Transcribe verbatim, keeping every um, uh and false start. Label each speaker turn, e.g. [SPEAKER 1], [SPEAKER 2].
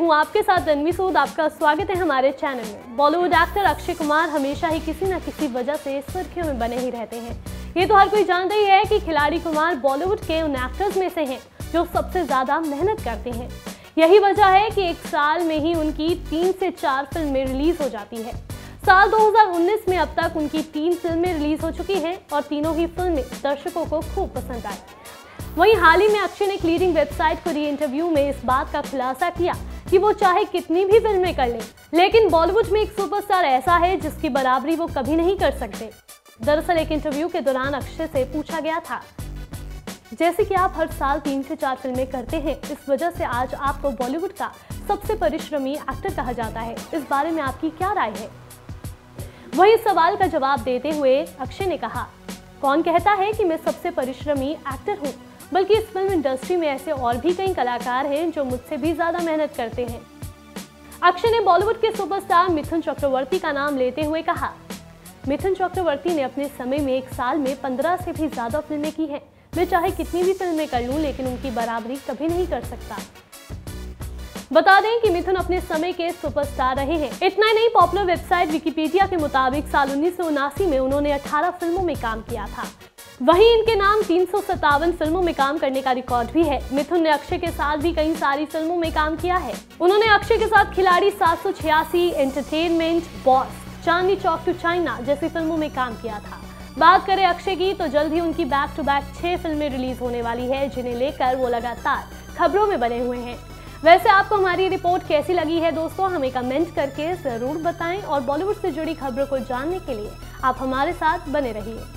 [SPEAKER 1] हूँ आपके साथ तन्वी सूद। आपका स्वागत है हमारे चैनल में। बॉलीवुड एक्टर अक्षय कुमार हमेशा ही किसी न किसी वजह से सुर्खियों में बने ही रहते हैं। ये तो हर कोई जानता ही है कि खिलाड़ी कुमार बॉलीवुड के उन एक्टर्स में से हैं जो सबसे ज्यादा मेहनत करते हैं। यही वजह है कि एक साल में ही उनकी तीन से चार फिल्में रिलीज हो जाती है। साल दो हज़ार उन्नीस में अब तक उनकी तीन फिल्में रिलीज हो चुकी हैं और तीनों ही फिल्में दर्शकों को खूब पसंद आई। वहीं हाल ही में अक्षय ने एक लीडिंग वेबसाइट को दी इंटरव्यू में इस बात का खुलासा किया कि वो चाहे कितनी भी फिल्में कर लें, लेकिन बॉलीवुड में एक सुपरस्टार ऐसा है जिसकी बराबरी वो कभी नहीं कर सकते। दरअसल एक इंटरव्यू के दौरान अक्षय से पूछा गया था, जैसे कि आप हर साल तीन से चार फिल्में करते हैं, इस वजह से आज आपको बॉलीवुड का सबसे परिश्रमी एक्टर कहा जाता है। इस बारे में आपकी क्या राय है? वही इस सवाल का जवाब देते हुए अक्षय ने कहा, कौन कहता है कि मैं सबसे परिश्रमी एक्टर हूँ, बल्कि इस फिल्म इंडस्ट्री में ऐसे और भी कई कलाकार हैं जो मुझसे भी ज्यादा मेहनत करते हैं। अक्षय ने बॉलीवुड के सुपरस्टार मिथुन चक्रवर्ती का नाम लेते हुए कहा, मिथुन चक्रवर्ती ने अपने समय में एक साल में पंद्रह से भी ज्यादा फिल्में की हैं। मैं चाहे कितनी भी फिल्में कर लूं, लेकिन उनकी बराबरी कभी नहीं कर सकता। बता दें कि मिथुन अपने समय के सुपरस्टार रहे हैं। इतना ही नहीं, पॉपुलर वेबसाइट विकिपीडिया के मुताबिक साल उन्नीस सौ उनासी में उन्होंने अठारह फिल्मों में काम किया था। वहीं इनके नाम तीन सौ सत्तावन फिल्मों में काम करने का रिकॉर्ड भी है। मिथुन ने अक्षय के साथ भी कई सारी फिल्मों में काम किया है। उन्होंने अक्षय के साथ खिलाड़ी सात सौ छियासी, Entertainment, Boss, Chandni Chowk to China जैसी फिल्मों में काम किया था। बात करें अक्षय की, तो जल्द ही उनकी बैक टू बैक छह फिल्में रिलीज होने वाली है, जिन्हें लेकर वो लगातार खबरों में बने हुए हैं। वैसे आपको हमारी रिपोर्ट कैसी लगी है दोस्तों, हमें कमेंट करके जरूर बताएं और बॉलीवुड से जुड़ी खबरों को जानने के लिए आप हमारे साथ बने रहिए।